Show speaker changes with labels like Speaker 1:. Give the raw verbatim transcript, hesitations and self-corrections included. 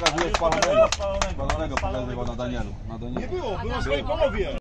Speaker 1: pokazuje spalonego. Spalonego pokazywał na Danielu. Na Danielu.
Speaker 2: Nie było, było w swojej połowie.